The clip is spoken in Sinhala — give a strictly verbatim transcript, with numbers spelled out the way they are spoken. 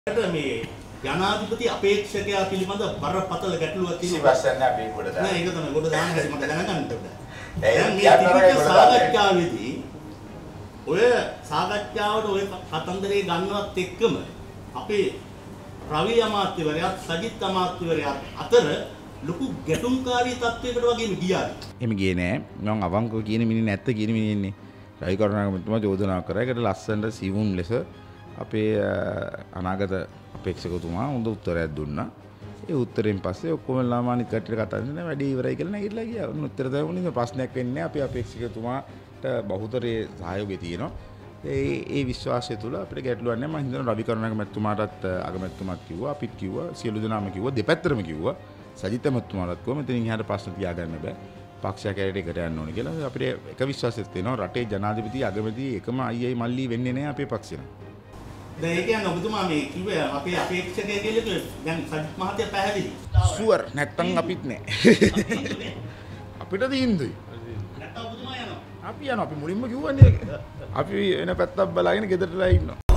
මේ ජනාධිපති අපේක්ෂකයා පිළිබඳ බරපතල ගැටලුවක් තියෙනවා. සිවස්සන්නේ අපි ගොඩ දාන්න. නෑ ඒක තමයි ගොඩ දාන්න හැටි මට දැනගන්න ඕනේ. දැන් මේ ටික සාකච්ඡාවේදී ඔය සාකච්ඡාවට ඔය කතන්දරේ ගන්නවත් එක්කම අපේ රවි අමාත්‍යවරයාත් සජිත් අමාත්‍යවරයාත් අතර ලොකු ගැටුම්කාරී තත්වයකට වගේම ගියා. එහෙම ගියේ නෑ. මම අවංකව කියන මිනිහ නැත්ත කියන මිනිහ ඉන්නේ. රවි කරුණාකරතුමා චෝදනා කරා. ඒකට ලස්සනට සිවුම් ලෙස අපේ අනාගත අපේක්ෂකතුමා හොඳ උත්තරයක් දුන්නා. ඒ උත්තරෙන් පස්සේ ඔක්කොම ලාමානිත් කට්ටියට කතා කරන වැඩි ඉවරයි කියලා නැගිටලා ගියා. උන් උත්තර දෙමුනේ ප්‍රශ්නයක් වෙන්නේ නැහැ. අපි අපේක්ෂකතුමාට බහුතරයේ සහයෝගය තියෙනවා. ඒ ඒ විශ්වාසය තුළ අපිට ගැටලුවක් නැහැ. මම හිතනවා රවි කරුණාකරතුමාටත් අගමැතිතුමාත් කිව්වා, අපිත් කිව්වා, සියලු දෙනාම කිව්වා, දෙපැත්තටම කිව්වා. සජිත් මැතිතුමාටත් කිව්වා මෙතනින් එහාට ප්‍රශ්න තියාගන්න බෑ. පක්ෂයක් ඇරෙට එකට යන්න ඕනේ කියලා. අපිට එක විශ්වාසයක් තියෙනවා රටේ ජනාධිපති අගමැති එකම අයියයි මල්ලි වෙන්නේ නැහැ අපේ පක්ෂේ. දැන් ඒ කියන්නේ ඔබතුමා මේ කිව්වේ අපේ අපේක්ෂකය කියලා දැන් සජිත් මහත්තයා පැහැදිලි. ෂුවර් නැත්තම් අපිත් නෑ. අපිට දින්දුයි. නැත්තම් ඔබතුමා යනවා. අපි යනවා. අපි මුලින්ම කිව්වනේ. අපි වෙන පැත්තක් බලාගෙන ගෙදරටලා ඉන්නවා.